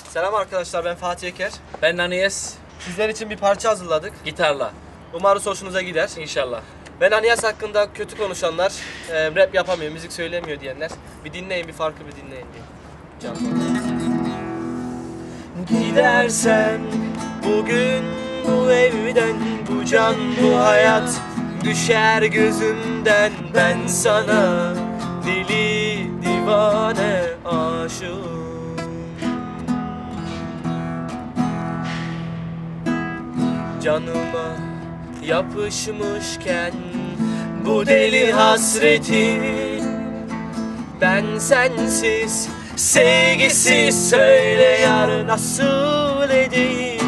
Selam arkadaşlar, ben Fatih Eker. Ben Naniyes. Sizler için bir parça hazırladık. Gitarla. Umarım hoşunuza gider. İnşallah. Ben Naniyes hakkında kötü konuşanlar, rap yapamıyor, müzik söylemiyor diyenler. Bir dinleyin, bir farkı bir dinleyin diye. Gidersen bugün bu evden, bu can bu hayat düşer gözümden, ben sana deli divane aşığım. Canıma yapışmışken bu deli hasreti, ben sensiz, sevgisiz, söyle yar nasıl edeyim?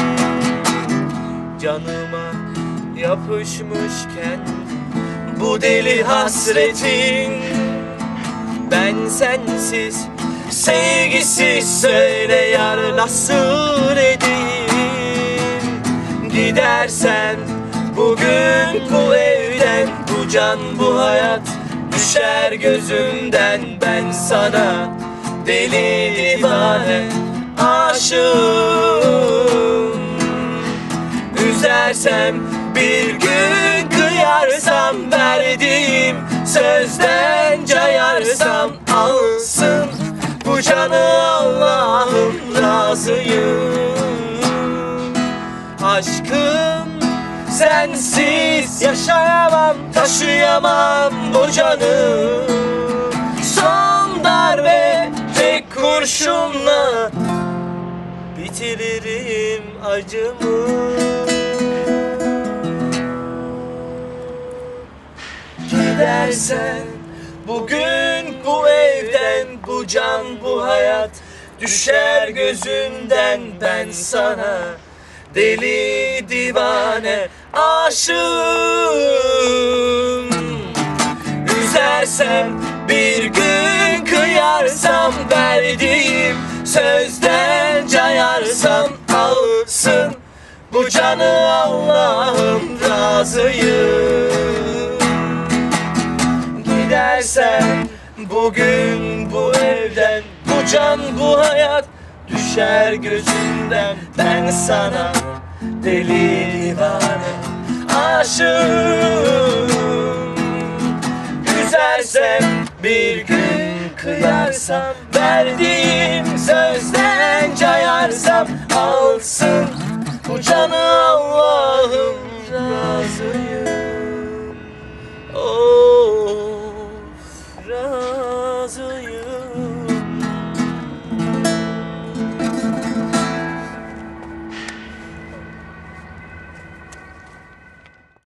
Canıma yapışmışken bu deli hasretin, ben sensiz, sevgisiz, söyle yar nasıl edeyim? Gidersen bugün bu evden, bu can bu hayat düşer gözümden, ben sana deli divane aşığım. Üzersem bir gün, kıyarsam verdiğim sözden cayarsam, alsın bu canı Allah'ım, razıyım. Aşkım sensiz yaşayamam, taşıyamam bu canı. Son darbe tek kurşunla bitiririm acımı. Gidersen bugün bu evden, bu can bu hayat düşer gözümden, ben sana deli divane aşığım. Üzersem bir gün, kıyarsam verdiğim sözden cayarsam, alsın bu canı Allah'ım, razıyım. Gidersen bugün bu evden, bu can bu hayat düşer gözümden, ben sana deli divane aşığım. Üzersem bir gün, kıyarsam verdiğim